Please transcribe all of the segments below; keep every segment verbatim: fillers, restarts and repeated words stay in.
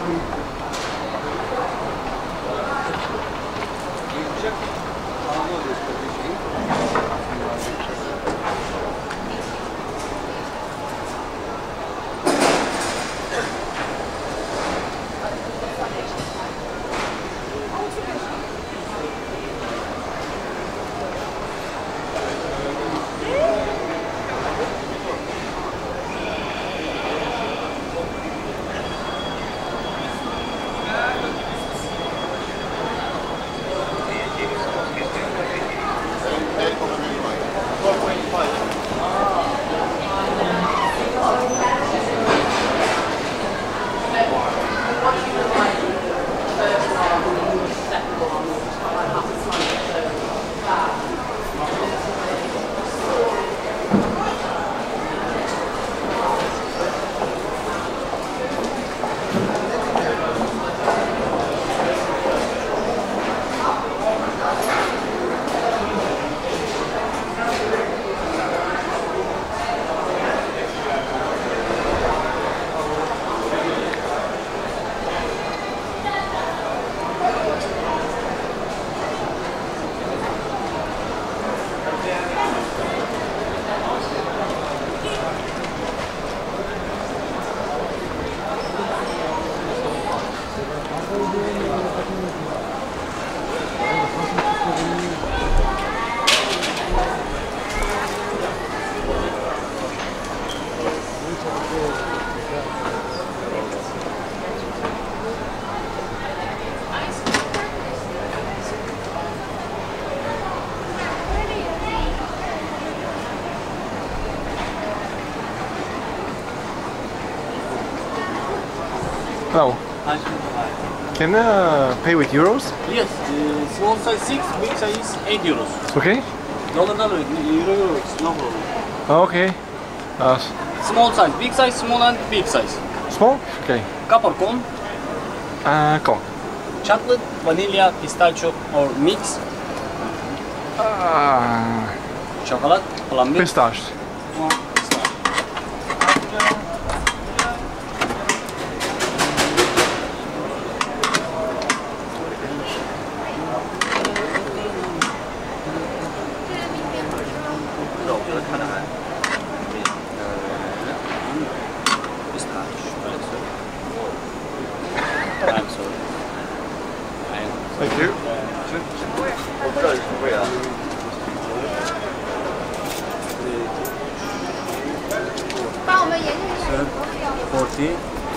Hello. Can I uh, pay with euros? Yes, uh, small size six, big size eight euros. Okay. Dollar dollar, euro euro, no problem. Okay. Uh, Small size, big size, small and big size. small? Okay. Cup or cone, Uh, come. chocolate, vanilla, pistachio or mix, Uh, chocolate, plum pistache. I'm sorry. Thank you. 我不知道有什么味啊。 帮我们研究一下。 forty.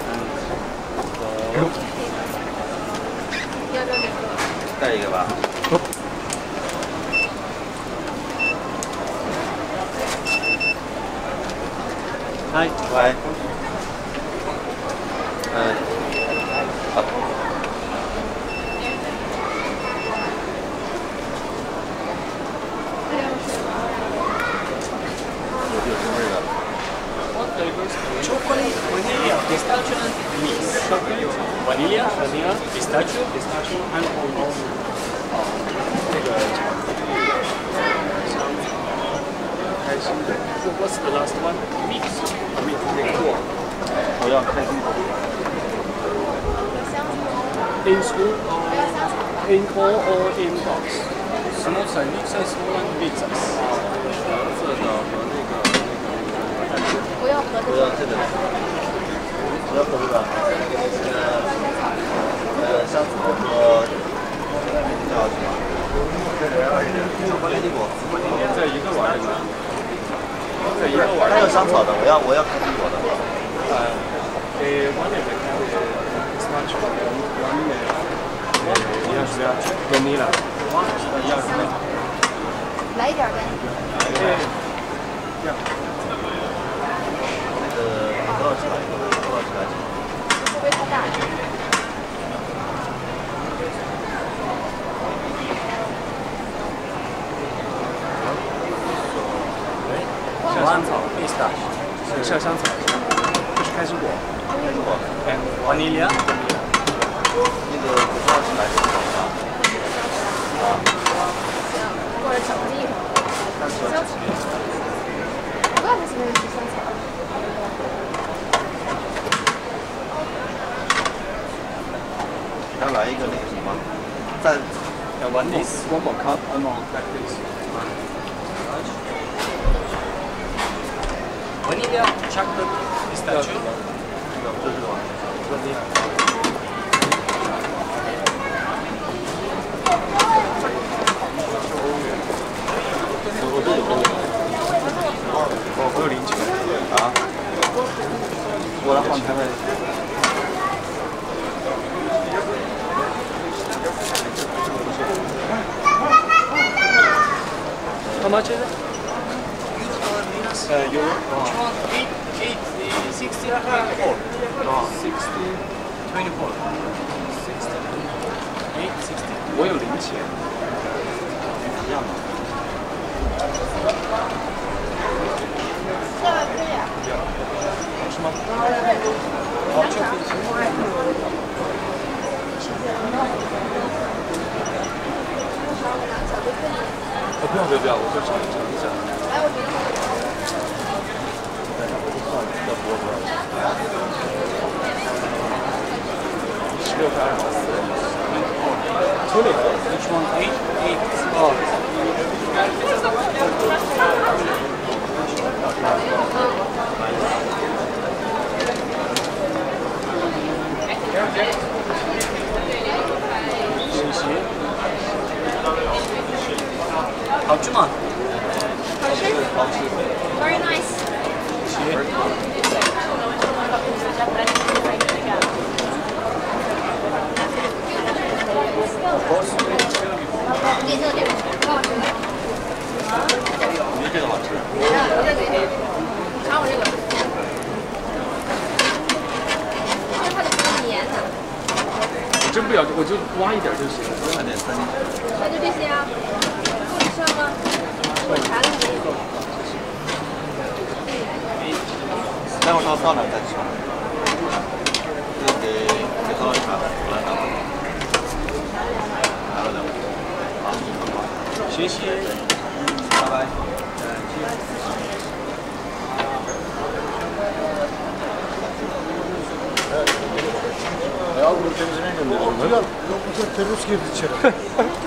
带一个吧。 Hi. 喂。嗯。好。 Chocolate, vanilla, pistachio and mix. Chocolate, vanilla, vanilla, pistachio, pistachio and all. 这个开心的。What's the last one? Mix. Mix. 我要开心果。 In school or in hall or in box? Small size, big size, small and big size. 黄色的和那个。 不要喝不要这个，不要喝这个。呃呃，香草和叫什么？巧克力果。 这一个碗里面。这一个碗。 还有香草的，我要我要开心果的。 呃，诶，one is pistachio, one is 要是要 vanilla， 要是要。 来一点呗。 要。 呃，多少钱来着？多少钱来着？ 会不会太大？ 小香草 pistachio， 是麝香草，这是开心果。 开心果。 and vanilla。 那个不知道是来自哪的。啊。 或者巧克力什么的。香草。我不知道它是不是香草。 要来一个那个什么，在 And one more, one more cup, one more like this. Vanilla chocolate pistachio. 这是什么？ 我都有欧元。哦，我有零钱啊。我来换开开。 How much is it? Uh, euro. Eight, eight, sixty, twenty-four. Sixty. Twenty-four. Sixty. Eight, sixty. 我有零钱。一样吗？ 这个可以啊。 是吗？ 好，这哦，不要不要不要，我就尝尝一下。 哎，我觉得。 对，那不算，要不不要。十六块二毛四。Twenty. Which one? Eight, eight. 哦。 谢谢。好吃吗？ 好吃，好吃 ，very nice。你这点不好吃。 你这个好吃。 我这个，尝我这个。因为它的比较黏的。 我真不要，我就挖一点就行。 快点塞进去。 那就这些啊。够你吃了吗？我馋了你。 待会儿到到哪再吃？这个给给多少钱？我来拿。拿了两个。好， 谢谢。 拜拜。 Ya bu temizlemek gönderdim. Yok, bu terörist girdi içeri.